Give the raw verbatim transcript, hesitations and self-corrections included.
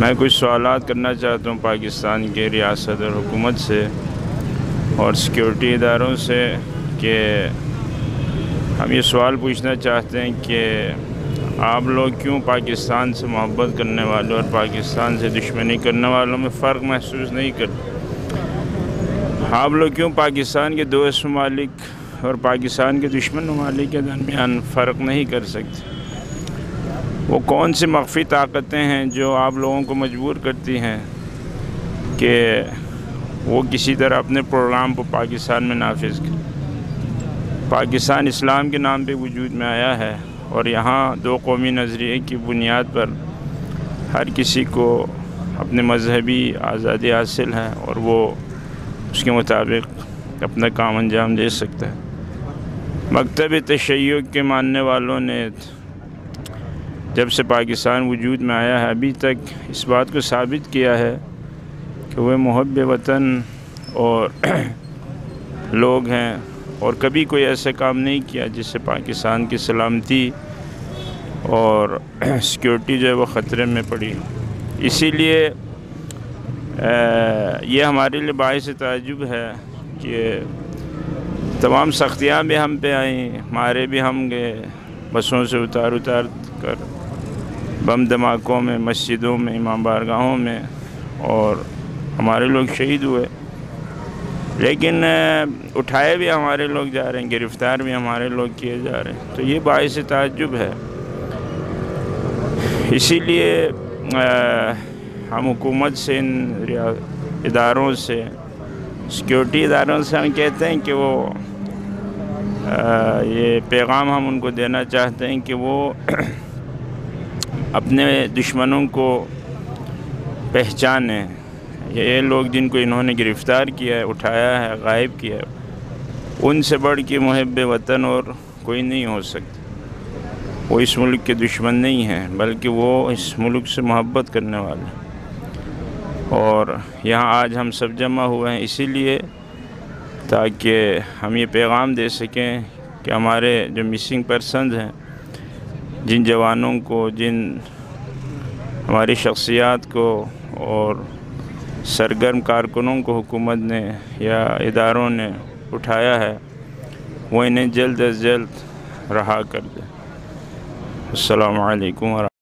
میں کچھ سوالات کرنا چاہتا ہوں پاکستان کے ریاست اور حکومت سے اور سیکیورٹی اداروں سے کہ ہم یہ سوال پوچھنا چاہتے ہیں کہ آپ لوگ کیوں پاکستان سے محبت کرنے والوں اور پاکستان سے دشمنی کرنے والوں میں فرق محسوس نہیں کرتے؟ آپ لوگ کیوں پاکستان کے دوست ممالک اور پاکستان کے دشمن ممالک کے درمیان فرق نہیں کر سکتے؟ وہ کون سی مخفی طاقتیں ہیں جو آپ لوگوں کو مجبور کرتی ہیں کہ وہ کسی طرح اپنے پروگرام کو پاکستان میں نافذ کریں؟ پاکستان اسلام کے نام پہ وجود میں آیا ہے اور یہاں دو قومی نظریے کی بنیاد پر ہر کسی کو اپنے مذہبی آزادی حاصل ہے اور وہ اس کے مطابق اپنا کام انجام دے سکتا ہے۔ مکتب تشیع کے ماننے والوں نے جب سے پاکستان وجود میں آیا ہے ابھی تک اس بات کو ثابت کیا ہے کہ وہ محب وطن اور لوگ ہیں اور کبھی کوئی ایسا کام نہیں کیا جس سے پاکستان کی سلامتی اور سیکیورٹی جو ہے وہ خطرے میں پڑی۔ اسی لیے یہ ہمارے لیے باعث تعجب ہے کہ تمام سختیاں بھی ہم پہ آئیں، مارے بھی ہم گئے، بسوں سے اتار اتار کر بم دھماکوں میں، مسجدوں میں، امام بارگاہوں میں، اور ہمارے لوگ شہید ہوئے، لیکن اٹھائے بھی ہمارے لوگ جا رہے ہیں، گرفتار بھی ہمارے لوگ کیے جا رہے ہیں، تو یہ باعث تعجب ہے۔ اسی لیے ہم حکومت سے، ان اداروں سے، سیکیورٹی اداروں سے ہم کہتے ہیں کہ وہ یہ پیغام ہم ان کو دینا چاہتے ہیں کہ وہ اپنے دشمنوں کو پہچانیں۔ یہ لوگ جن کو انہوں نے گرفتار کیا ہے، اٹھایا ہے، غائب کیا ہے، ان سے بڑھ کے محب وطن اور کوئی نہیں ہو سکتا۔ وہ اس ملک کے دشمن نہیں ہیں بلکہ وہ اس ملک سے محبت کرنے والے ہیں، اور یہاں آج ہم سب جمع ہوئے ہیں اسی لیے تاکہ ہم یہ پیغام دے سکیں کہ ہمارے جو مسنگ پرسنز ہیں، جن جوانوں کو، جن ہماری شخصیات کو اور سرگرم کارکنوں کو حکومت نے یا اداروں نے اٹھایا ہے، وہ انہیں جلد از جلد رہا کر دیں۔ السلام علیکم ورحمۃ اللہ۔